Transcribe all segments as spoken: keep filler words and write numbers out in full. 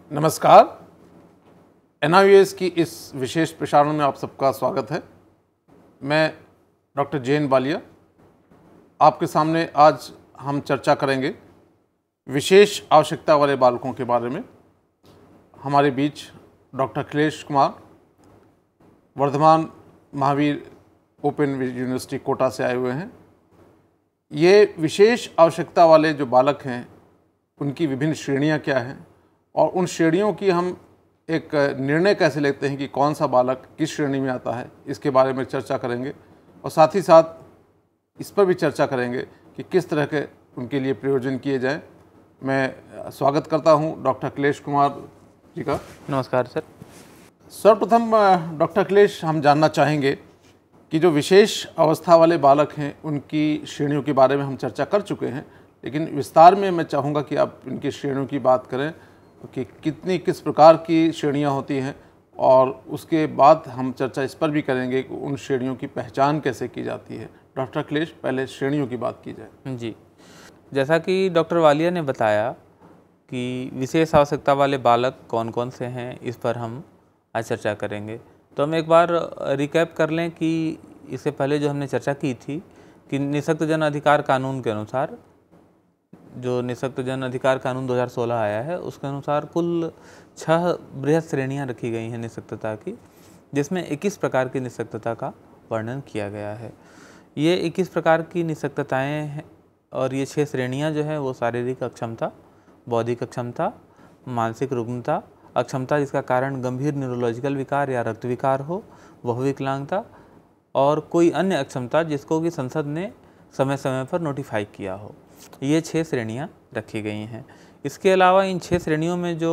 नमस्कार। एन आई U S की इस विशेष प्रसारण में आप सबका स्वागत है। मैं डॉक्टर जैन बालिया आपके सामने आज हम चर्चा करेंगे विशेष आवश्यकता वाले बालकों के बारे में। हमारे बीच doctor Akhilesh Kumar Vardhman Mahaveer open university Kota से आए हुए हैं। ये विशेष आवश्यकता वाले जो बालक हैं उनकी विभिन्न श्रेणियां क्या हैं और उन श्रेणियों की हम एक निर्णय कैसे लेते हैं कि कौन सा बालक किस श्रेणी में आता है, इसके बारे में चर्चा करेंगे और साथ ही साथ इस पर भी चर्चा करेंगे कि किस तरह के उनके लिए प्रयोजन किए जाएं। मैं स्वागत करता हूं डॉक्टर अखिलेश कुमार जी का। नमस्कार सर। सर्वप्रथम डॉक्टर अखिलेश, हम जानना चाहेंगे कि जो विशेष अवस्था वाले बालक हैं उनकी श्रेणियों के बारे में हम चर्चा कर चुके हैं, लेकिन विस्तार में मैं चाहूँगा कि आप इनकी श्रेणियों की बात करें कि कितनी किस प्रकार की श्रेणियां होती हैं और उसके बाद हम चर्चा इस पर भी करेंगे कि उन श्रेणियों की पहचान कैसे की जाती है। डॉक्टर अखिलेश, पहले श्रेणियों की बात की जाए। जी, जैसा कि डॉक्टर वालिया ने बताया कि विशेष आवश्यकता वाले बालक कौन कौन से हैं, इस पर हम आज चर्चा करेंगे। तो हम एक बार रिकैप कर लें कि इससे पहले जो हमने चर्चा की थी कि निःशक्त जन अधिकार कानून के अनुसार, जो निःशक्त जन अधिकार कानून दो हज़ार सोलह आया है, उसके अनुसार कुल छह बृहद श्रेणियां रखी गई हैं निःशक्तता की, जिसमें इक्कीस प्रकार की निःशक्तता का वर्णन किया गया है। ये इक्कीस प्रकार की निःशक्तताएं हैं और ये छह श्रेणियां जो है वो शारीरिक अक्षमता, बौद्धिक अक्षमता, मानसिक रुग्णता, अक्षमता जिसका कारण गंभीर न्यूरोलॉजिकल विकार या रक्त विकार हो, बहुविकलांगता और कोई अन्य अक्षमता जिसको कि संसद ने समय समय पर नोटिफाई किया हो। ये छह श्रेणियां रखी गई हैं। इसके अलावा इन छह श्रेणियों में जो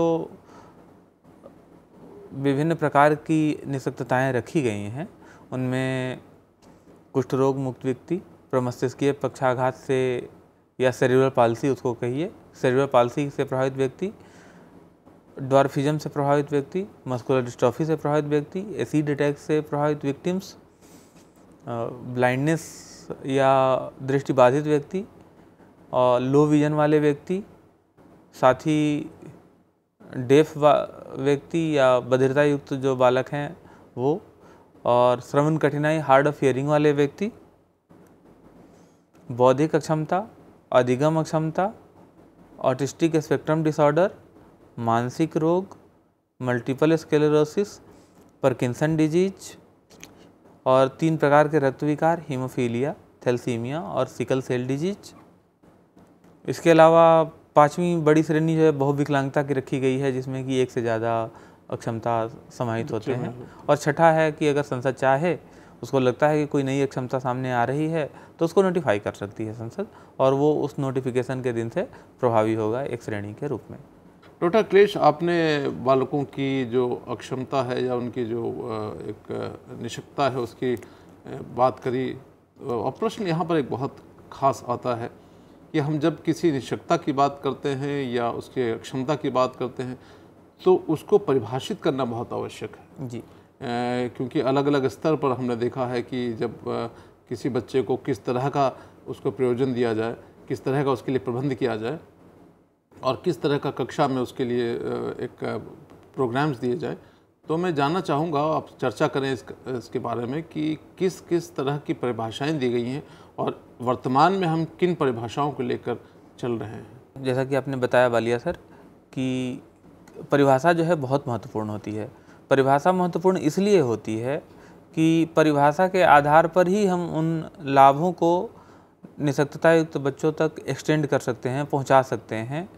विभिन्न प्रकार की निःशक्तताएं रखी गई हैं उनमें कुष्ठ रोग मुक्त व्यक्ति, प्रमस्तिष्कीय पक्षाघात से या सेरिब्रल पाल्सी उसको कहिए, सेरिब्रल पाल्सी से प्रभावित व्यक्ति, ड्वार्फिज्म से प्रभावित व्यक्ति, मस्कुलर डिस्ट्रॉफी से प्रभावित व्यक्ति, एसिड अटैक से प्रभावित विक्टिम्स, ब्लाइंडनेस या दृष्टिबाधित व्यक्ति और लो विजन वाले व्यक्ति, साथ ही डेफ व्यक्ति या बधिरता युक्त जो बालक हैं वो, और श्रवण कठिनाई हार्ड ऑफ हियरिंग वाले व्यक्ति, बौद्धिक अक्षमता, अधिगम अक्षमता, ऑटिस्टिक स्पेक्ट्रम डिसऑर्डर, मानसिक रोग, मल्टीपल स्क्लेरोसिस, पार्किंसन डिजीज और तीन प्रकार के रक्त विकार, हीमोफीलिया, थैलेसीमिया और सिकल सेल डिजीज। इसके अलावा पांचवी बड़ी श्रेणी जो है बहुविकलांगता की रखी गई है, जिसमें कि एक से ज़्यादा अक्षमता समाहित होते हैं। और छठा है कि अगर संसद चाहे, उसको लगता है कि कोई नई अक्षमता सामने आ रही है तो उसको नोटिफाई कर सकती है संसद, और वो उस नोटिफिकेशन के दिन से प्रभावी होगा एक श्रेणी के रूप में। डॉक्टर अखिलेश, आपने बालकों की जो अक्षमता है या उनकी जो एक निःशक्तता है उसकी बात करी, और प्रश्न यहाँ पर एक बहुत खास आता है कि हम जब किसी निःशक्तता की बात करते हैं या उसके अक्षमता की बात करते हैं तो उसको परिभाषित करना बहुत आवश्यक है जी। ए, क्योंकि अलग अलग स्तर पर हमने देखा है कि जब आ, किसी बच्चे को किस तरह का उसको प्रयोजन दिया जाए, किस तरह का उसके लिए प्रबंध किया जाए और किस तरह का कक्षा में उसके लिए एक प्रोग्राम्स दिए जाए, तो मैं जानना चाहूँगा, आप चर्चा करें इस, इसके बारे में कि किस किस तरह की परिभाषाएं दी गई हैं और वर्तमान में हम किन परिभाषाओं को लेकर चल रहे हैं। जैसा कि आपने बताया बालिया सर कि परिभाषा जो है बहुत महत्वपूर्ण होती है। परिभाषा महत्वपूर्ण इसलिए होती है कि परिभाषा के आधार पर ही हम उन लाभों को निःशक्तता युक्त बच्चों तक एक्सटेंड कर सकते हैं, पहुंचा सकते हैं,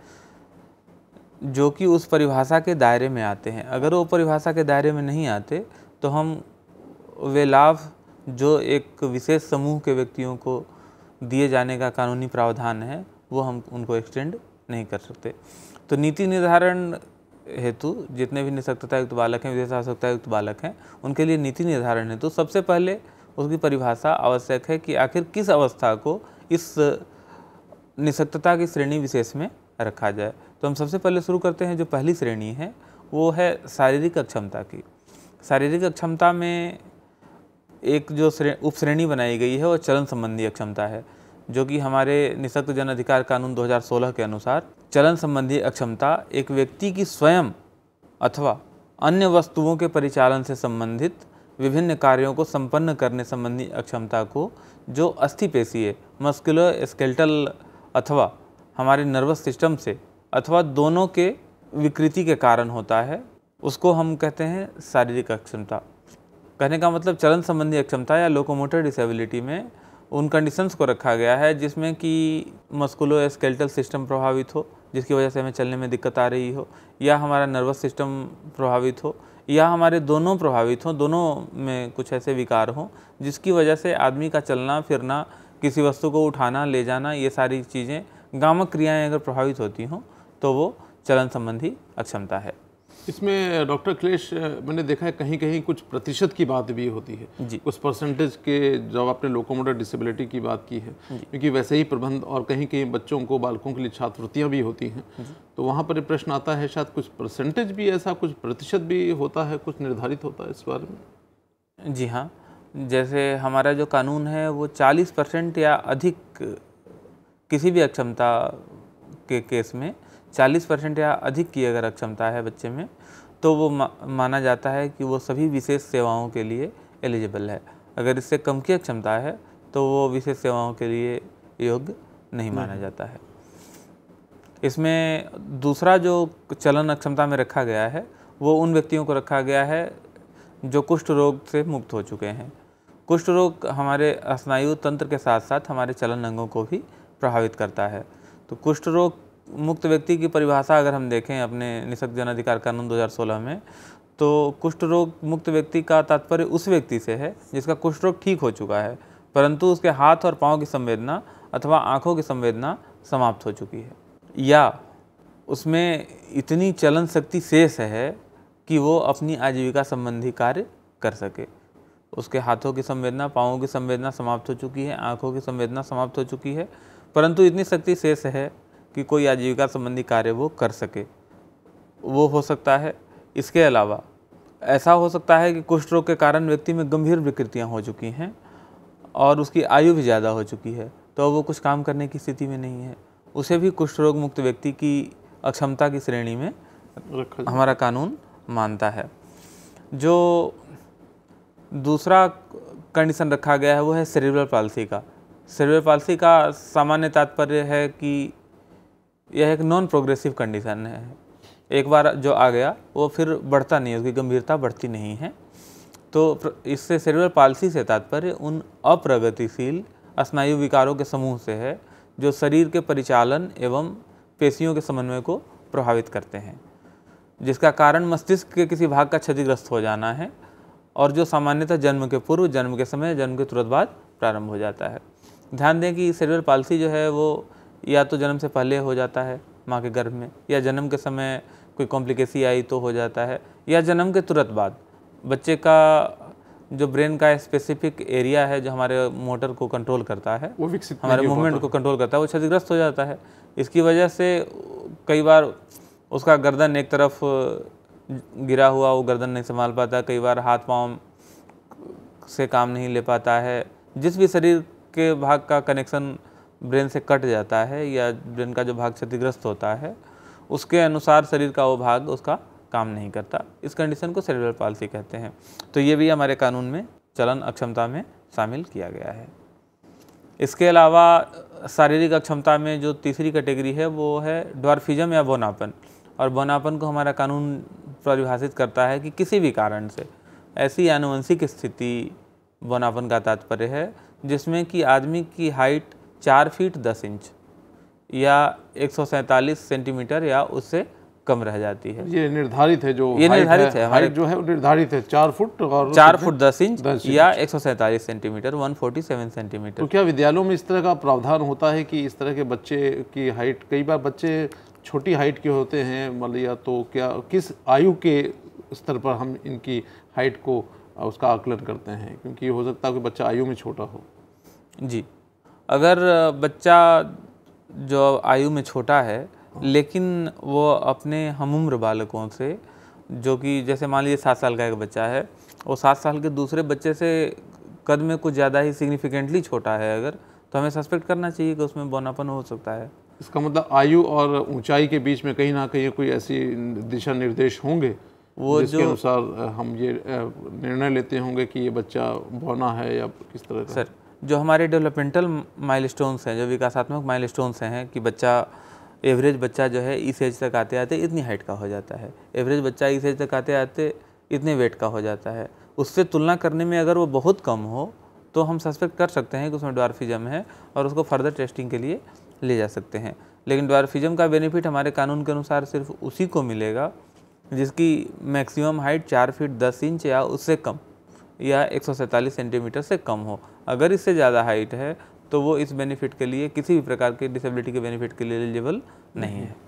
जो कि उस परिभाषा के दायरे में आते हैं। अगर वो परिभाषा के दायरे में नहीं आते तो हम वे लाभ जो एक विशेष समूह के व्यक्तियों को दिए जाने का कानूनी प्रावधान है वो हम उनको एक्सटेंड नहीं कर सकते। तो नीति निर्धारण हेतु जितने भी निःशक्तता युक्त बालक हैं, विशेष आवश्यकता युक्त बालक हैं, उनके लिए नीति निर्धारण हेतु सबसे पहले उसकी परिभाषा आवश्यक है कि आखिर किस अवस्था को इस निःशक्तता की श्रेणी विशेष में रखा जाए। तो हम सबसे पहले शुरू करते हैं, जो पहली श्रेणी है वो है शारीरिक अक्षमता की। शारीरिक अक्षमता में एक जो उप श्रेणी बनाई गई है वो चलन संबंधी अक्षमता है, जो कि हमारे निःशक्त जन अधिकार कानून दो हज़ार सोलह के अनुसार चलन संबंधी अक्षमता एक व्यक्ति की स्वयं अथवा अन्य वस्तुओं के परिचालन से संबंधित विभिन्न कार्यों को संपन्न करने संबंधी अक्षमता को जो अस्थिपेशीय मस्कुलर स्केलेटल अथवा हमारे नर्वस सिस्टम से अथवा दोनों के विकृति के कारण होता है, उसको हम कहते हैं शारीरिक अक्षमता। कहने का मतलब चलन संबंधी अक्षमता या लोकोमोटर डिसेबिलिटी में उन कंडीशंस को रखा गया है जिसमें कि मस्कुलो स्केलेटल सिस्टम प्रभावित हो, जिसकी वजह से हमें चलने में दिक्कत आ रही हो, या हमारा नर्वस सिस्टम प्रभावित हो, या हमारे दोनों प्रभावित हों, दोनों में कुछ ऐसे विकार हों जिसकी वजह से आदमी का चलना फिरना, किसी वस्तु को उठाना ले जाना, ये सारी चीज़ें गामक क्रियाएं अगर प्रभावित होती हों तो वो चलन संबंधी अक्षमता है। इसमें डॉक्टर क्लेश मैंने देखा है कहीं कहीं कुछ प्रतिशत की बात भी होती है जी। कुछ परसेंटेज के, जब आपने लोकोमोटर डिसेबिलिटी की बात की है, क्योंकि वैसे ही प्रबंध और कहीं कहीं बच्चों को बालकों के लिए छात्रवृत्तियाँ भी होती हैं, तो वहाँ पर प्रश्न आता है शायद कुछ परसेंटेज भी ऐसा, कुछ प्रतिशत भी होता है, कुछ निर्धारित होता है इस बारे में? जी हाँ, जैसे हमारा जो कानून है वो चालीस परसेंट या अधिक किसी भी अक्षमता के केस में चालीस परसेंट या अधिक की अगर अक्षमता है बच्चे में तो वो मा, माना जाता है कि वो सभी विशेष सेवाओं के लिए एलिजिबल है। अगर इससे कम की अक्षमता है तो वो विशेष सेवाओं के लिए योग्य नहीं माना जाता है। इसमें दूसरा जो चलन अक्षमता में रखा गया है वो उन व्यक्तियों को रखा गया है जो कुष्ठ रोग से मुक्त हो चुके हैं। कुष्ठ रोग हमारे स्नायु तंत्र के साथ साथ हमारे चलन अंगों को भी प्रभावित करता है। तो कुष्ठ रोग मुक्त व्यक्ति की परिभाषा अगर हम देखें अपने निःशक्त जन अधिकार कानून दो हज़ार सोलह में, तो कुष्ठ रोग मुक्त व्यक्ति का तात्पर्य उस व्यक्ति से है जिसका कुष्ठ रोग ठीक हो चुका है परंतु उसके हाथ और पाँव की संवेदना अथवा आँखों की संवेदना समाप्त हो चुकी है, या उसमें इतनी चलन शक्ति शेष है कि वो अपनी आजीविका संबंधी कार्य कर सके। उसके हाथों की संवेदना, पाँवों की संवेदना समाप्त हो चुकी है, आँखों की संवेदना समाप्त हो चुकी है, परंतु इतनी शक्ति शेष है कि कोई आजीविका संबंधी कार्य वो कर सके, वो हो सकता है। इसके अलावा ऐसा हो सकता है कि कुष्ठ रोग के कारण व्यक्ति में गंभीर विकृतियां हो चुकी हैं और उसकी आयु भी ज़्यादा हो चुकी है, तो वो कुछ काम करने की स्थिति में नहीं है, उसे भी कुष्ठ रोग मुक्त व्यक्ति की अक्षमता की श्रेणी में हमारा कानून मानता है। जो दूसरा कंडीशन रखा गया है वो है सेरिब्रल पाल्सी का। सेरिब्रल पाल्सी का सामान्य तात्पर्य है कि यह एक नॉन प्रोग्रेसिव कंडीशन है, एक बार जो आ गया वो फिर बढ़ता नहीं, उसकी गंभीरता बढ़ती नहीं है। तो इससे सेरिब्रल पाल्सी से तात्पर्य उन अप्रगतिशील स्नायु विकारों के समूह से है जो शरीर के परिचालन एवं पेशियों के समन्वय को प्रभावित करते हैं, जिसका कारण मस्तिष्क के किसी भाग का क्षतिग्रस्त हो जाना है और जो सामान्यतः जन्म के पूर्व, जन्म के समय, जन्म के तुरंत बाद प्रारंभ हो जाता है। ध्यान दें कि सेरिब्रल पाल्सी जो है वो या तो जन्म से पहले हो जाता है माँ के गर्भ में, या जन्म के समय कोई कॉम्प्लिकेसी आई तो हो जाता है, या जन्म के तुरंत बाद बच्चे का जो ब्रेन का स्पेसिफिक एरिया है जो हमारे मोटर को कंट्रोल करता है, वो विकसित हमारे मूवमेंट को कंट्रोल करता है, वो क्षतिग्रस्त हो जाता है। इसकी वजह से कई बार उसका गर्दन एक तरफ गिरा हुआ, वो गर्दन नहीं संभाल पाता, कई बार हाथ पाँव से काम नहीं ले पाता है। जिस भी शरीर के भाग का कनेक्शन ब्रेन से कट जाता है या ब्रेन का जो भाग क्षतिग्रस्त होता है उसके अनुसार शरीर का वो भाग उसका काम नहीं करता। इस कंडीशन को सेरिब्रल पाल्सी कहते हैं। तो ये भी हमारे कानून में चलन अक्षमता में शामिल किया गया है। इसके अलावा शारीरिक अक्षमता में जो तीसरी कैटेगरी है वो है ड्वार्फिज्म या बौनापन। और बौनापन को हमारा कानून परिभाषित करता है कि किसी भी कारण से ऐसी आनुवंशिक स्थिति बौनापन का तात्पर्य है जिसमें कि आदमी की हाइट चार फीट दस इंच या एक सौ सैंतालीस सेंटीमीटर या उससे कम रह जाती है। ये निर्धारित है, जो ये निर्धारित है, हमारे जो है वो निर्धारित है चार फुट और चार फुट दस इंच या एक सौ सैंतालीस सेंटीमीटर, एक सौ सैंतालीस सेंटीमीटर। तो क्या विद्यालयों में इस तरह का प्रावधान होता है कि इस तरह के बच्चे की हाइट, कई बार बच्चे छोटी हाइट के होते हैं मतलब, तो क्या किस आयु के स्तर पर हम इनकी हाइट को उसका आकलन करते हैं? क्योंकि हो सकता है कि बच्चा आयु में छोटा हो। जी, अगर बच्चा जो आयु में छोटा है लेकिन वो अपने हमउम्र बालकों से, जो कि जैसे मान लीजिए सात साल का एक बच्चा है, वो सात साल के दूसरे बच्चे से कद में कुछ ज़्यादा ही सिग्निफिकेंटली छोटा है अगर, तो हमें सस्पेक्ट करना चाहिए कि उसमें बौनापन हो सकता है। इसका मतलब आयु और ऊंचाई के बीच में कहीं ना कहीं कोई ऐसी दिशा निर्देश होंगे वो जिसके जो अनुसार हम ये निर्णय लेते होंगे कि ये बच्चा बौना है या किस तरह का। सर, जो हमारे डेवलपमेंटल माइलस्टोन्स हैं, जो विकासात्मक माइलस्टोन्स हैं कि बच्चा एवरेज बच्चा जो है इस एज तक आते आते इतनी हाइट का हो जाता है, एवरेज बच्चा इस एज तक आते आते इतने वेट का हो जाता है, उससे तुलना करने में अगर वो बहुत कम हो तो हम सस्पेक्ट कर सकते हैं कि उसमें ड्वार्फिज्म है और उसको फर्दर टेस्टिंग के लिए ले जा सकते हैं। लेकिन ड्वार्फिज्म का बेनिफिट हमारे कानून के अनुसार सिर्फ उसी को मिलेगा जिसकी मैक्सिमम हाइट चार फीट दस इंच या उससे कम या एक सौ सैंतालीस सेंटीमीटर से कम हो। अगर इससे ज़्यादा हाइट है तो वो इस बेनिफिट के लिए, किसी भी प्रकार के डिसेबिलिटी के बेनिफिट के लिए एलिजिबल नहीं है।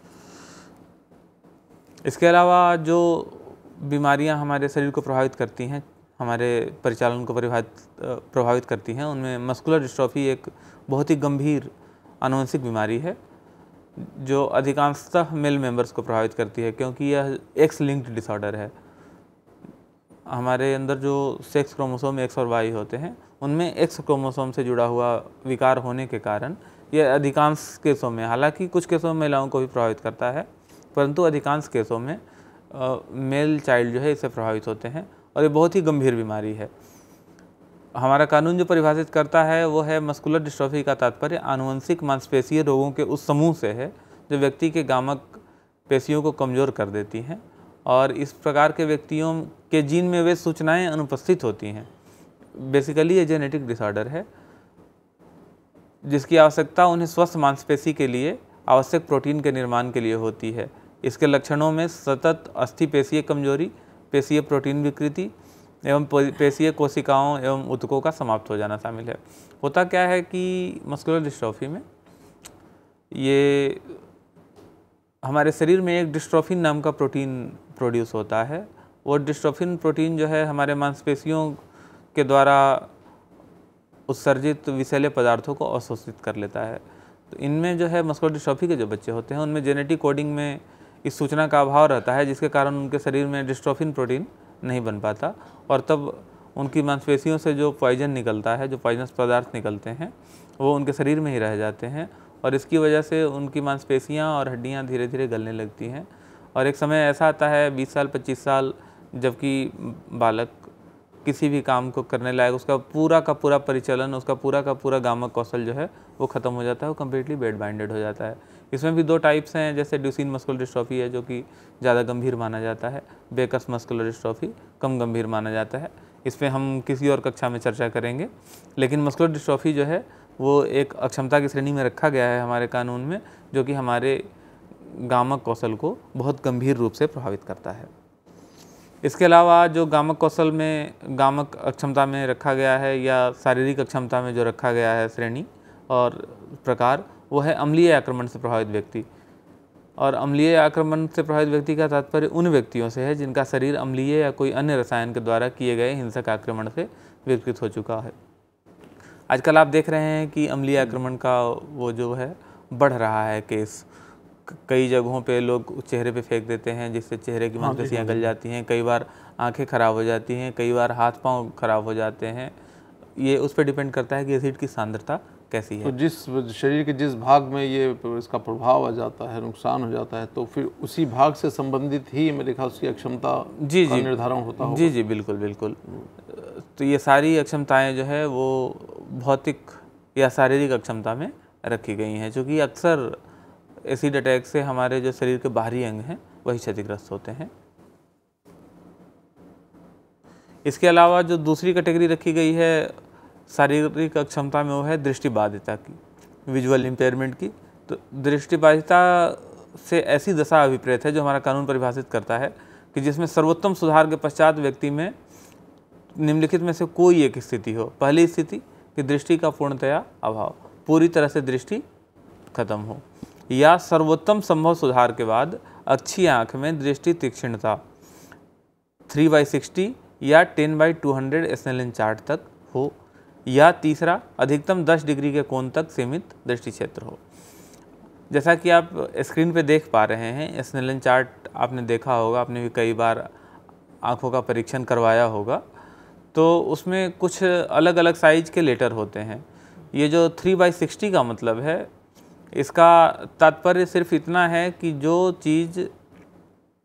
इसके अलावा जो बीमारियां हमारे शरीर को प्रभावित करती हैं, हमारे परिचालन को प्रभावित प्रभावित करती हैं, उनमें मस्कुलर डिस्ट्रॉफी एक बहुत ही गंभीर आनुवंशिक बीमारी है जो अधिकांशतः मेल मेंबर्स को प्रभावित करती है, क्योंकि यह एक्स लिंक्ड डिसऑर्डर है। हमारे अंदर जो सेक्स क्रोमोसोम एक्स और वाई होते हैं उनमें एक्स क्रोमोसोम से जुड़ा हुआ विकार होने के कारण यह अधिकांश केसों में, हालांकि कुछ केसों में महिलाओं को भी प्रभावित करता है, परंतु अधिकांश केसों में आ, मेल चाइल्ड जो है इससे प्रभावित होते हैं और ये बहुत ही गंभीर बीमारी है। हमारा कानून जो परिभाषित करता है वो है मस्कुलर डिस्ट्रॉफी का तात्पर्य आनुवंशिक मांसपेशीय रोगों के उस समूह से है जो व्यक्ति के गामक पेशियों को कमज़ोर कर देती हैं और इस प्रकार के व्यक्तियों के जीन में वे सूचनाएं अनुपस्थित होती हैं। बेसिकली ये जेनेटिक डिसऑर्डर है जिसकी आवश्यकता उन्हें स्वस्थ मांसपेशी के लिए आवश्यक प्रोटीन के निर्माण के लिए होती है। इसके लक्षणों में सतत अस्थि पेशीय कमजोरी, पेशीय प्रोटीन विकृति एवं पेशीय कोशिकाओं एवं ऊतकों का समाप्त हो जाना शामिल है। होता क्या है कि मस्कुलर डिस्ट्रॉफी में ये हमारे शरीर में एक डिस्ट्रोफिन नाम का प्रोटीन प्रोड्यूस होता है। वो डिस्ट्रोफिन प्रोटीन जो है हमारे मांसपेशियों के द्वारा उत्सर्जित विषैले पदार्थों को अवशोषित कर लेता है। तो इनमें जो है मस्कुलर डिस्ट्रॉफी के जो बच्चे होते हैं उनमें जेनेटिक कोडिंग में इस सूचना का अभाव रहता है, जिसके कारण उनके शरीर में डिस्ट्रोफिन प्रोटीन नहीं बन पाता और तब उनकी मांसपेशियों से जो पॉइजन निकलता है, जो पॉइजनस पदार्थ निकलते हैं, वो उनके शरीर में ही रह जाते हैं और इसकी वजह से उनकी मांसपेशियां और हड्डियां धीरे धीरे गलने लगती हैं। और एक समय ऐसा आता है बीस साल पच्चीस साल जबकि बालक किसी भी काम को करने लायक, उसका पूरा का पूरा परिचालन, उसका पूरा का पूरा गामक कौशल जो है वो ख़त्म हो जाता है, वो कम्प्लीटली बेड बाइंडेड हो जाता है। इसमें भी दो टाइप्स हैं, जैसे ड्यूसिन मस्कुलर डिस्ट्रॉफी है जो कि ज़्यादा गंभीर माना जाता है, बेकर्स मस्कुलर डिस्ट्रॉफी कम गंभीर माना जाता है। इस पर हम किसी और कक्षा में चर्चा करेंगे। लेकिन मस्कुलर डिस्ट्रॉफी जो है वो एक अक्षमता की श्रेणी में रखा गया है हमारे कानून में, जो कि हमारे गामक कौशल को बहुत गंभीर रूप से प्रभावित करता है। इसके अलावा जो गामक कौशल में, गामक अक्षमता में रखा गया है या शारीरिक अक्षमता में जो रखा गया है श्रेणी और प्रकार, वो है अम्लीय आक्रमण से प्रभावित व्यक्ति। और अम्लीय आक्रमण से प्रभावित व्यक्ति का तात्पर्य उन व्यक्तियों से है जिनका शरीर अम्लीय या कोई अन्य रसायन के द्वारा किए गए हिंसक आक्रमण से विकृत हो चुका है। आजकल आप देख रहे हैं कि अम्लीय आक्रमण का वो जो है बढ़ रहा है केस। कई जगहों पे लोग चेहरे पे फेंक देते हैं जिससे चेहरे की मांसपेशियां गल जाती हैं, कई बार आंखें खराब हो जाती हैं, कई बार हाथ पांव खराब हो जाते हैं। ये उस पर डिपेंड करता है कि एसिड की सांद्रता कैसी है। तो जिस शरीर के जिस भाग में ये इसका प्रभाव आ जाता है, नुकसान हो जाता है, तो फिर उसी भाग से संबंधित ही मेरे ख्याल उसकी अक्षमता जी का जी निर्धारण होता होगा। जी जी बिल्कुल बिल्कुल। तो ये सारी अक्षमताएं जो है वो भौतिक या शारीरिक अक्षमता में रखी गई हैं, जो कि अक्सर एसिड अटैक से हमारे जो शरीर के बाहरी अंग हैं वही क्षतिग्रस्त होते हैं। इसके अलावा जो दूसरी कैटेगरी रखी गई है शारीरिक अक्षमता में, वो है दृष्टिबाधिता की, विजुअल इम्पेयरमेंट की। तो दृष्टिबाधिता से ऐसी दशा अभिप्रेत है जो हमारा कानून परिभाषित करता है कि जिसमें सर्वोत्तम सुधार के पश्चात व्यक्ति में निम्नलिखित में से कोई एक स्थिति हो। पहली स्थिति कि दृष्टि का पूर्णतया अभाव, पूरी तरह से दृष्टि खत्म हो, या सर्वोत्तम संभव सुधार के बाद अच्छी आँख में दृष्टि तीक्ष्णता थ्री बाई सिक्सटी या ten by two hundred Snellen chart तक हो, या तीसरा अधिकतम दस डिग्री के कोण तक सीमित दृष्टि क्षेत्र हो। जैसा कि आप स्क्रीन पे देख पा रहे हैं, एसनेलन चार्ट आपने देखा होगा, आपने भी कई बार आँखों का परीक्षण करवाया होगा, तो उसमें कुछ अलग अलग साइज के लेटर होते हैं। ये जो थ्री बाई सिक्सटी का मतलब है, इसका तात्पर्य सिर्फ इतना है कि जो चीज़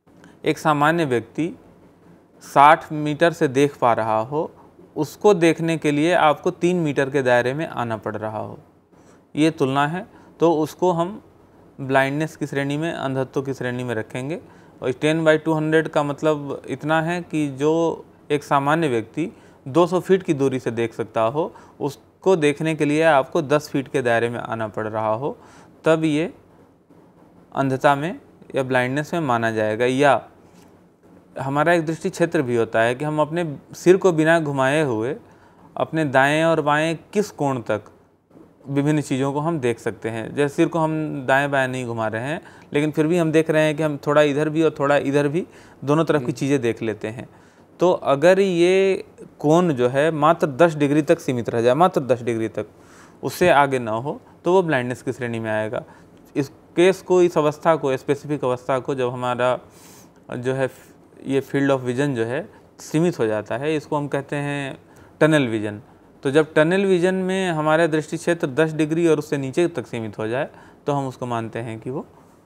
एक सामान्य व्यक्ति साठ मीटर से देख पा रहा हो, उसको देखने के लिए आपको तीन मीटर के दायरे में आना पड़ रहा हो, ये तुलना है। तो उसको हम ब्लाइंडनेस की श्रेणी में, अंधत्व की श्रेणी में रखेंगे। और टेन बाई टू हंड्रेड का मतलब इतना है कि जो एक सामान्य व्यक्ति दो सौ फीट की दूरी से देख सकता हो, उसको देखने के लिए आपको दस फीट के दायरे में आना पड़ रहा हो, तब ये अंधता में या ब्लाइंडनेस में माना जाएगा। या हमारा एक दृष्टि क्षेत्र भी होता है कि हम अपने सिर को बिना घुमाए हुए अपने दाएं और बाएं किस कोण तक विभिन्न चीज़ों को हम देख सकते हैं। जैसे सिर को हम दाएं बाएं नहीं घुमा रहे हैं, लेकिन फिर भी हम देख रहे हैं कि हम थोड़ा इधर भी और थोड़ा इधर भी दोनों तरफ की चीज़ें देख लेते हैं। तो अगर ये कोण जो है मात्र दस डिग्री तक सीमित रह जाए, मात्र दस डिग्री तक, उससे आगे ना हो, तो वो ब्लाइंडनेस की श्रेणी में आएगा। इस केस को, इस अवस्था को, स्पेसिफिक अवस्था को, जब हमारा जो है ये फील्ड ऑफ विजन जो है सीमित हो जाता है, इसको हम कहते हैं टनल विजन। तो जब टनल विजन में हमारा दृष्टि क्षेत्र दस डिग्री और उससे नीचे तक सीमित हो जाए, तो हम उसको मानते हैं कि वो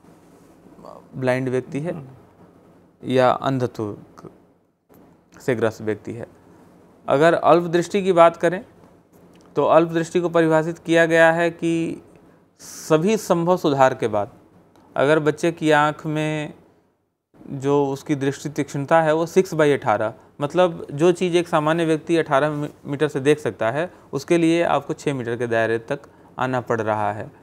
ब्लाइंड व्यक्ति है या अंधत्व से ग्रस्त व्यक्ति है। अगर अल्प दृष्टि की बात करें तो अल्प दृष्टि को परिभाषित किया गया है कि सभी संभव सुधार के बाद अगर बच्चे की आँख में जो उसकी दृष्टि तीक्ष्णता है वो सिक्स बाई अठारह, मतलब जो चीज़ एक सामान्य व्यक्ति अठारह मीटर से देख सकता है, उसके लिए आपको छः मीटर के दायरे तक आना पड़ रहा है।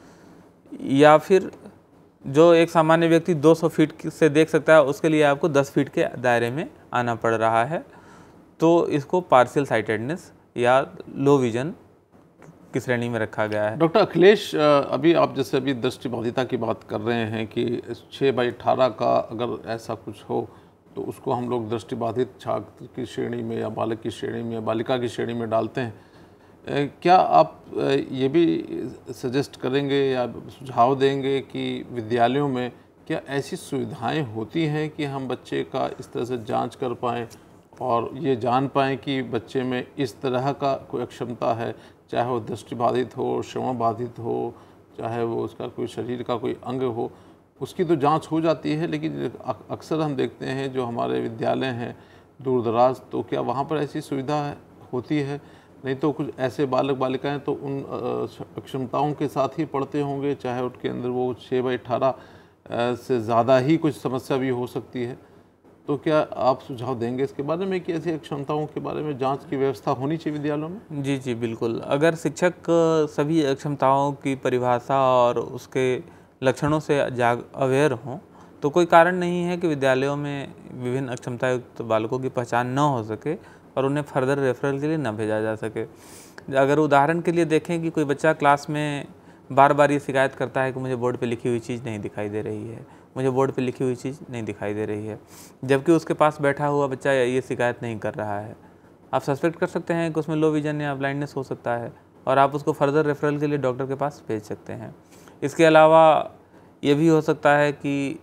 या फिर जो एक सामान्य व्यक्ति दो सौ फीट से देख सकता है, उसके लिए आपको दस फीट के दायरे में आना पड़ रहा है। तो इसको पार्शियल साइटेडनेस या लो विजन की श्रेणी में रखा गया है। डॉक्टर अखिलेश, अभी आप जैसे अभी दृष्टिबाधिता की बात कर रहे हैं कि छः बाई अठारह का अगर ऐसा कुछ हो तो उसको हम लोग दृष्टिबाधित छात्र की श्रेणी में या बालक की श्रेणी में या बालिका की श्रेणी में डालते हैं। क्या आप ये भी सजेस्ट करेंगे या सुझाव देंगे कि विद्यालयों में क्या ऐसी सुविधाएं होती हैं कि हम बच्चे का इस तरह से जांच कर पाएँ और ये जान पाएँ कि बच्चे में इस तरह का कोई अक्षमता है, चाहे वो दृष्टिबाधित हो, श्रवण बाधित हो, चाहे वो उसका कोई शरीर का कोई अंग हो, उसकी तो जांच हो जाती है, लेकिन अक्सर हम देखते हैं जो हमारे विद्यालय हैं दूर दराज, तो क्या वहाँ पर ऐसी सुविधा होती है? नहीं तो कुछ ऐसे बालक बालिकाएं तो उन अक्षमताओं के साथ ही पढ़ते होंगे, चाहे उनके अंदर वो छः बाई अठारह से ज़्यादा ही कुछ समस्या भी हो सकती है। तो क्या आप सुझाव देंगे इसके बारे में कि ऐसी अक्षमताओं के बारे में जांच की व्यवस्था होनी चाहिए विद्यालयों में? जी जी बिल्कुल। अगर शिक्षक सभी अक्षमताओं की परिभाषा और उसके लक्षणों से जाग अवेयर हों तो कोई कारण नहीं है कि विद्यालयों में विभिन्न अक्षमतायुक्त बालकों की पहचान न हो सके और उन्हें फर्दर रेफरल के लिए न भेजा जा सके। अगर उदाहरण के लिए देखें कि कोई बच्चा क्लास में बार बार ये शिकायत करता है कि मुझे बोर्ड पे लिखी हुई चीज़ नहीं दिखाई दे रही है, मुझे बोर्ड पे लिखी हुई चीज़ नहीं दिखाई दे रही है, जबकि उसके पास बैठा हुआ बच्चा ये शिकायत नहीं कर रहा है, आप सस्पेक्ट कर सकते हैं कि उसमें लो विजन या ब्लाइंडनेस हो सकता है और आप उसको फर्दर रेफरल के लिए डॉक्टर के पास भेज सकते हैं। इसके अलावा ये भी हो सकता है कि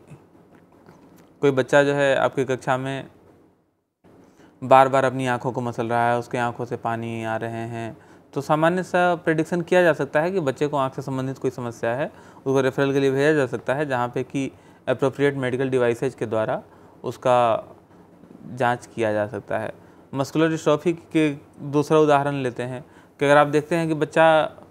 कोई बच्चा जो है आपकी कक्षा में बार बार अपनी आंखों को मसल रहा है, उसकी आंखों से पानी आ रहे हैं, तो सामान्य सा प्रेडिक्शन किया जा सकता है कि बच्चे को आंख से संबंधित कोई समस्या है, उसको रेफरल के लिए भेजा जा सकता है, जहाँ पे कि एप्रोप्रिएट मेडिकल डिवाइसेज के द्वारा उसका जांच किया जा सकता है। मस्कुलर डिस्ट्रॉफी के दूसरा उदाहरण लेते हैं कि अगर आप देखते हैं कि बच्चा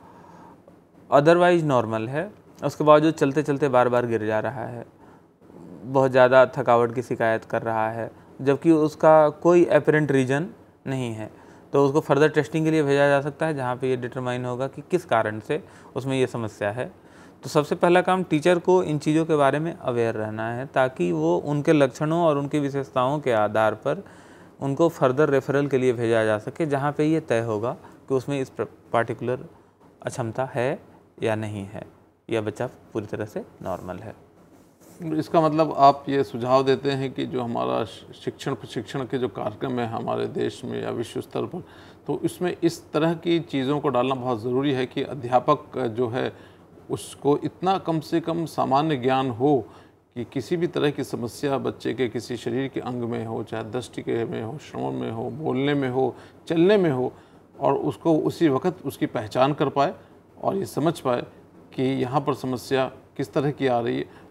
अदरवाइज नॉर्मल है, उसके बावजूद चलते चलते बार बार गिर जा रहा है, बहुत ज़्यादा थकावट की शिकायत कर रहा है, जबकि उसका कोई एपरेंट रीजन नहीं है, तो उसको फर्दर टेस्टिंग के लिए भेजा जा सकता है, जहाँ पे ये डिटरमाइन होगा कि किस कारण से उसमें ये समस्या है। तो सबसे पहला काम टीचर को इन चीज़ों के बारे में अवेयर रहना है, ताकि वो उनके लक्षणों और उनकी विशेषताओं के आधार पर उनको फर्दर रेफरल के लिए भेजा जा सके, जहाँ पे ये तय होगा कि उसमें इस पार्टिकुलर अक्षमता है या नहीं है, या बच्चा पूरी तरह से नॉर्मल है। इसका मतलब आप ये सुझाव देते हैं कि जो हमारा शिक्षण प्रशिक्षण के जो कार्यक्रम है हमारे देश में या विश्व स्तर पर, तो इसमें इस तरह की चीज़ों को डालना बहुत ज़रूरी है कि अध्यापक जो है उसको इतना कम से कम सामान्य ज्ञान हो कि किसी भी तरह की समस्या बच्चे के किसी शरीर के अंग में हो, चाहे दृष्टि के में हो, श्रवण में हो, बोलने में हो, चलने में हो, और उसको उसी वक्त उसकी पहचान कर पाए और ये समझ पाए कि यहाँ पर समस्या किस तरह की आ रही है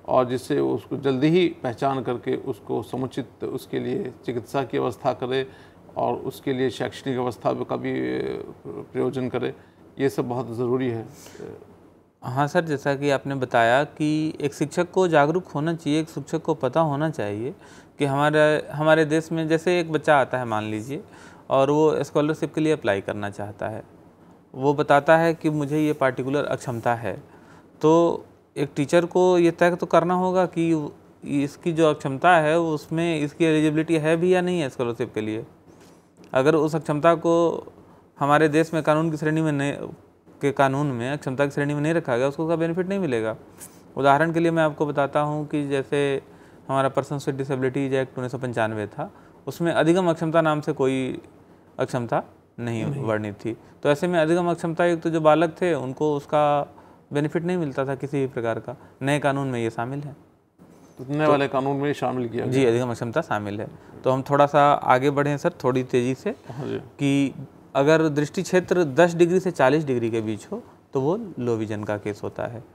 और जिससे उसको जल्दी ही पहचान करके उसको समुचित उसके लिए चिकित्सा की व्यवस्था करे और उसके लिए शैक्षणिक व्यवस्था का भी प्रयोजन करे। ये सब बहुत ज़रूरी है। हाँ सर, जैसा कि आपने बताया कि एक शिक्षक को जागरूक होना चाहिए, एक शिक्षक को पता होना चाहिए कि हमारे हमारे देश में जैसे एक बच्चा आता है मान लीजिए और वो स्कॉलरशिप के लिए अप्लाई करना चाहता है, वो बताता है कि मुझे ये पार्टिकुलर अक्षमता है, तो एक टीचर को ये तय तो करना होगा कि इसकी जो अक्षमता है उसमें इसकी एलिजिबिलिटी है भी या नहीं है स्कॉलरशिप के लिए। अगर उस अक्षमता को हमारे देश में कानून की श्रेणी में नहीं के कानून में अक्षमता की श्रेणी में नहीं रखा गया, उसको उसका बेनिफिट नहीं मिलेगा। उदाहरण के लिए मैं आपको बताता हूँ कि जैसे हमारा पर्सन्स विद डिसेबिलिटीज एक्ट उन्नीस सौ पंचानवे था, उसमें अधिगम अक्षमता नाम से कोई अक्षमता नहीं, नहीं। वर्णित थी। तो ऐसे में अधिगम अक्षमता युक्त तो जो बालक थे उनको उसका बेनिफिट नहीं मिलता था किसी भी प्रकार का। नए कानून में ये शामिल है, नए तो, वाले कानून में शामिल किया जी, अधिगम अक्षमता शामिल है। तो हम थोड़ा सा आगे बढ़ें सर, थोड़ी तेज़ी से, कि अगर दृष्टि क्षेत्र दस डिग्री से चालीस डिग्री के बीच हो तो वो लो विजन का केस होता है।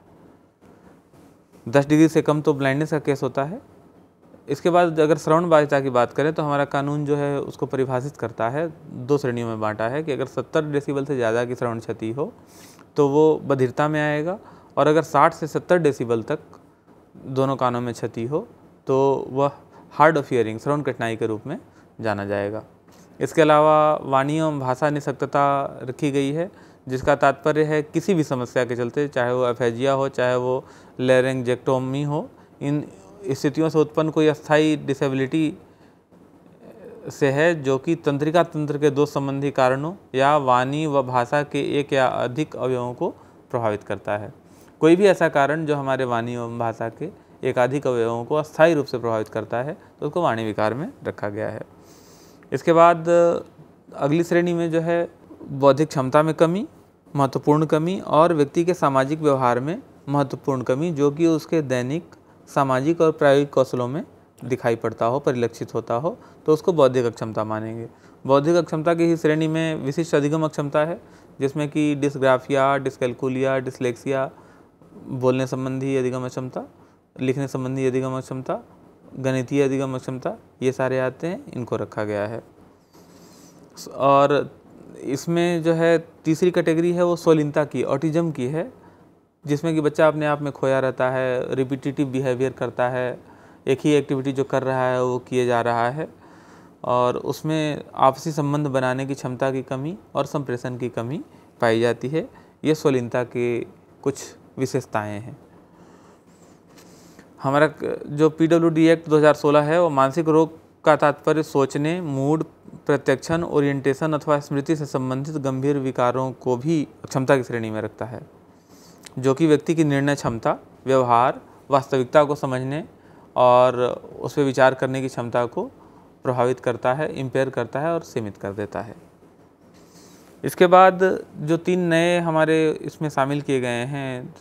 दस डिग्री से कम तो ब्लाइंडनेस का केस होता है। इसके बाद अगर श्रवण बाधिता की बात करें तो हमारा कानून जो है उसको परिभाषित करता है, दो श्रेणियों में बांटा है कि अगर सत्तर डेसिबल से ज़्यादा की श्रवण क्षति हो तो वो बधिरता में आएगा, और अगर साठ से सत्तर डेसिबल तक दोनों कानों में क्षति हो तो वह हार्ड ऑफ हियरिंग, श्रवण कठिनाई के रूप में जाना जाएगा। इसके अलावा वाणी एवं भाषा निशक्तता रखी गई है, जिसका तात्पर्य है किसी भी समस्या के चलते, चाहे वो एफेजिया हो, चाहे वो लैरिंजेक्टोमी हो, इन स्थितियों से उत्पन्न कोई अस्थायी डिसेबिलिटी से है जो कि तंत्रिका तंत्र के दो संबंधी कारणों या वाणी व भाषा के एक या अधिक अवयवों को प्रभावित करता है। कोई भी ऐसा कारण जो हमारे वाणी एवं भाषा के एकाधिक अवयवों को अस्थायी रूप से प्रभावित करता है तो उसको वाणी विकार में रखा गया है। इसके बाद अगली श्रेणी में जो है बौद्धिक क्षमता में कमी, महत्वपूर्ण कमी और व्यक्ति के सामाजिक व्यवहार में महत्वपूर्ण कमी जो कि उसके दैनिक सामाजिक और प्रायोगिक कौशलों में दिखाई पड़ता हो, परिलक्षित होता हो, तो उसको बौद्धिक अक्षमता मानेंगे। बौद्धिक अक्षमता की ही श्रेणी में विशिष्ट अधिगम अक्षमता है, जिसमें कि डिस्ग्राफिया, डिस्कैल्कुलिया, डिसलेक्सिया, बोलने संबंधी अधिगम अक्षमता, लिखने संबंधी अधिगम अक्षमता, गणितीय अधिगम अक्षमता, ये सारे आते हैं, इनको रखा गया है। और इसमें जो है तीसरी कैटेगरी है वो स्वलीनता की, ऑटिज्म की है, जिसमें कि बच्चा अपने आप में खोया रहता है, रिपीटिटिव बिहेवियर करता है, एक ही एक्टिविटी जो कर रहा है वो किए जा रहा है, और उसमें आपसी संबंध बनाने की क्षमता की कमी और संप्रेषण की कमी पाई जाती है। ये स्वलीनता के कुछ विशेषताएं हैं। हमारा जो पी डब्ल्यू डी एक्ट दो हज़ार सोलह है वो मानसिक रोग का तात्पर्य सोचने, मूड, प्रत्यक्षण, ओरिएंटेशन अथवा स्मृति से संबंधित गंभीर विकारों को भी क्षमता की श्रेणी में रखता है, जो कि व्यक्ति की निर्णय क्षमता, व्यवहार, वास्तविकता को समझने और उस पर विचार करने की क्षमता को प्रभावित करता है, इम्पेयर करता है और सीमित कर देता है। इसके बाद जो तीन नए हमारे इसमें शामिल किए गए हैं,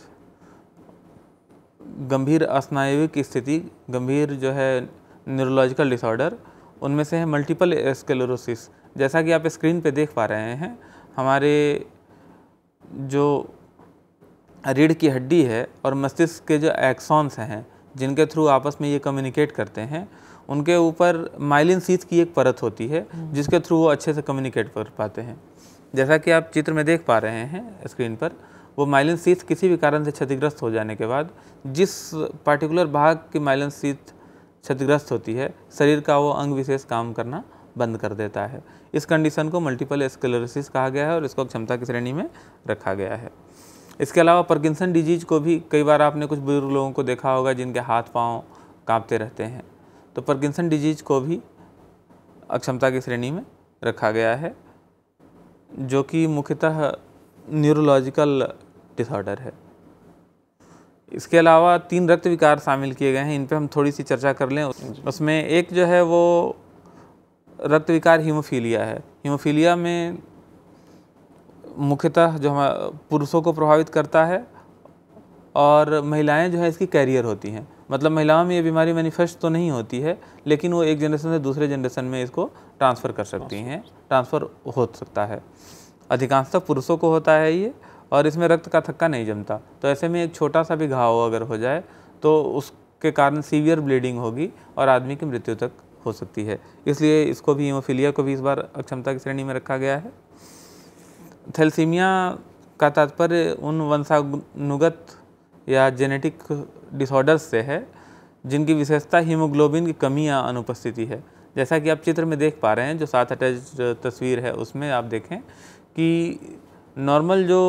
गंभीर अस्नायविक स्थिति, गंभीर जो है न्यूरोलॉजिकल डिसऑर्डर, उनमें से है मल्टीपल स्क्लेरोसिस। जैसा कि आप स्क्रीन पे देख पा रहे हैं, हमारे जो रीढ़ की हड्डी है और मस्तिष्क के जो एक्सॉन्स हैं जिनके थ्रू आपस में ये कम्युनिकेट करते हैं, उनके ऊपर माइलिन शीथ की एक परत होती है जिसके थ्रू वो अच्छे से कम्युनिकेट कर पाते हैं। जैसा कि आप चित्र में देख पा रहे हैं स्क्रीन पर, वो माइलिन शीथ किसी भी कारण से क्षतिग्रस्त हो जाने के बाद जिस पार्टिकुलर भाग की माइलिन शीथ क्षतिग्रस्त होती है, शरीर का वो अंग विशेष काम करना बंद कर देता है। इस कंडीशन को मल्टीपल स्क्लेरोसिस कहा गया है और इसको क्षमता की श्रेणी में रखा गया है। इसके अलावा पार्किंसन डिजीज को भी कई बार आपने कुछ बुजुर्ग लोगों को देखा होगा जिनके हाथ पांव कांपते रहते हैं, तो पार्किंसन डिजीज को भी अक्षमता की श्रेणी में रखा गया है, जो कि मुख्यतः न्यूरोलॉजिकल डिसऑर्डर है। इसके अलावा तीन रक्त विकार शामिल किए गए हैं, इन पे हम थोड़ी सी चर्चा कर लें। उसमें एक जो है वो रक्त विकार हीमोफीलिया है। हीमोफीलिया में मुख्यतः जो हम पुरुषों को प्रभावित करता है और महिलाएं जो है इसकी कैरियर होती हैं। मतलब महिलाओं में ये बीमारी मैनिफेस्ट तो नहीं होती है, लेकिन वो एक जनरेशन से दूसरे जनरेशन में इसको ट्रांसफ़र कर सकती हैं, ट्रांसफ़र हो सकता है। अधिकांशतः पुरुषों को होता है ये, और इसमें रक्त का थक्का नहीं जमता। तो ऐसे में एक छोटा सा भी घाव अगर हो जाए तो उस के कारण सीवियर ब्लीडिंग होगी और आदमी की मृत्यु तक हो सकती है। इसलिए इसको भी, हीमोफीलिया को भी इस बार अक्षमता की श्रेणी में रखा गया है। थैलेसीमिया का तात्पर्य उन वंशानुगत या जेनेटिक डिसऑर्डर्स से है जिनकी विशेषता हीमोग्लोबिन की कमी या अनुपस्थिति है। जैसा कि आप चित्र में देख पा रहे हैं, जो साथ अटैच तस्वीर है उसमें आप देखें कि नॉर्मल जो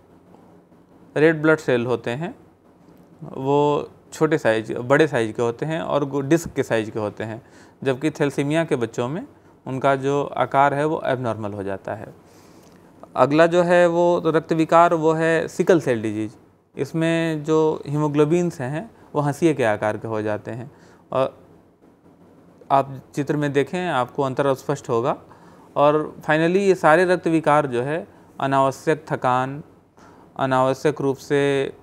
रेड ब्लड सेल होते हैं वो छोटे साइज बड़े साइज के होते हैं और डिस्क के साइज के होते हैं, जबकि थैलेसीमिया के बच्चों में उनका जो आकार है वो एबनॉर्मल हो जाता है। अगला जो है वो तो रक्त विकार, वो है सिकल सेल डिजीज। इसमें जो हीमोग्लोबिन्स हैं वो हंसिए के आकार के हो जाते हैं और आप चित्र में देखें आपको अंतर स्पष्ट होगा। और फाइनली ये सारे रक्त विकार जो है अनावश्यक थकान, अनावश्यक रूप से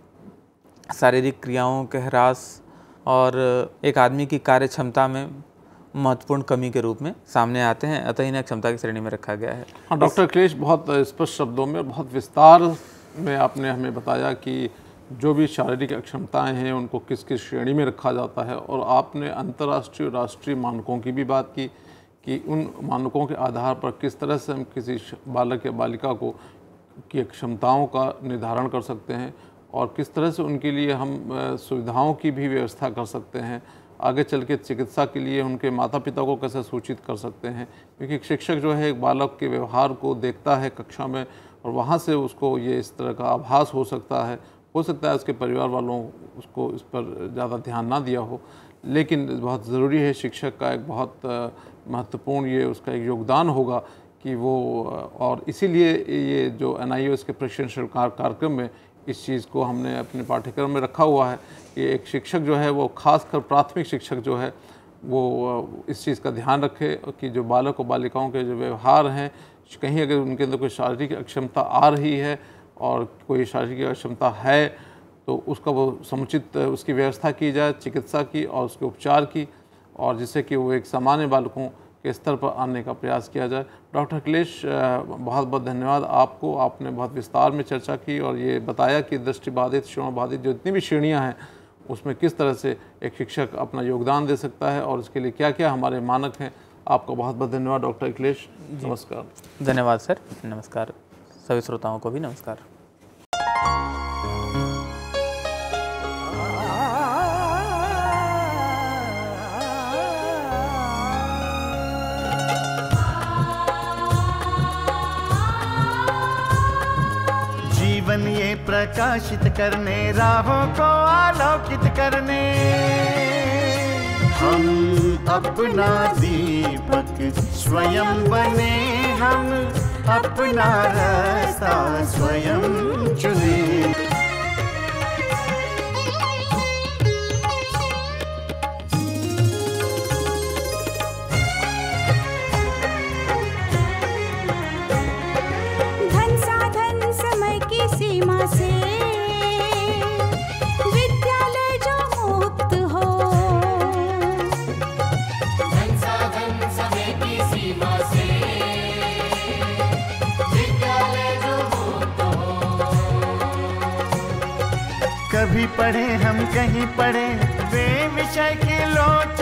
शारीरिक क्रियाओं के ह्रास और एक आदमी की कार्य क्षमता में महत्वपूर्ण कमी के रूप में सामने आते हैं, अतः इन्हें क्षमता की श्रेणी में रखा गया है। हाँ डॉक्टर अखिलेश, बहुत स्पष्ट शब्दों में, बहुत विस्तार में आपने हमें बताया कि जो भी शारीरिक अक्षमताएं हैं उनको किस किस श्रेणी में रखा जाता है, और आपने अंतर्राष्ट्रीय और राष्ट्रीय मानकों की भी बात की कि उन मानकों के आधार पर किस तरह से हम किसी बालक या बालिका को की क्षमताओं का निर्धारण कर सकते हैं और किस तरह से उनके लिए हम सुविधाओं की भी व्यवस्था कर सकते हैं। आगे चल के चिकित्सा के लिए उनके माता पिता को कैसे सूचित कर सकते हैं, क्योंकि एक शिक्षक जो है एक बालक के व्यवहार को देखता है कक्षा में और वहाँ से उसको ये इस तरह का आभास हो सकता है हो सकता है उसके परिवार वालों उसको इस पर ज़्यादा ध्यान ना दिया हो, लेकिन बहुत ज़रूरी है, शिक्षक का एक बहुत महत्वपूर्ण ये उसका एक योगदान होगा कि वो, और इसीलिए ये जो एन आई ओ एस के प्रशिक्षण कार्यक्रम में इस चीज़ को हमने अपने पाठ्यक्रम में रखा हुआ है कि एक शिक्षक जो है वो खासकर प्राथमिक शिक्षक जो है वो इस चीज़ का ध्यान रखे कि जो बालक और बालिकाओं के जो व्यवहार हैं, कहीं अगर उनके अंदर कोई शारीरिक अक्षमता आ रही है और कोई शारीरिक अक्षमता है तो उसका वो समुचित उसकी व्यवस्था की जाए, चिकित्सा की और उसके उपचार की, और जिससे कि वो एक सामान्य बालकों के स्तर पर आने का प्रयास किया जाए। डॉक्टर अखिलेश, बहुत बहुत धन्यवाद आपको, आपने बहुत विस्तार में चर्चा की और ये बताया कि दृष्टिबाधित, श्रवणबाधित जो इतनी भी श्रेणियाँ हैं उसमें किस तरह से एक शिक्षक अपना योगदान दे सकता है और उसके लिए क्या क्या हमारे मानक हैं। आपका बहुत बहुत धन्यवाद डॉक्टर अखिलेश, नमस्कार। धन्यवाद सर, नमस्कार। सभी श्रोताओं को भी नमस्कार। जीवन ये प्रकाशित करने, राहों को आलोकित करने, हम अपना दीपक स्वयं बने, हम अपना रास्ता स्वयं चुने। धन साधन समय की सीमा से विद्यालय जो मुक्त हो, धन साधन समय की सीमा से विद्यालय जो मुक्त हो। कभी पढ़े हम कहीं पढ़े वे विषय के लोच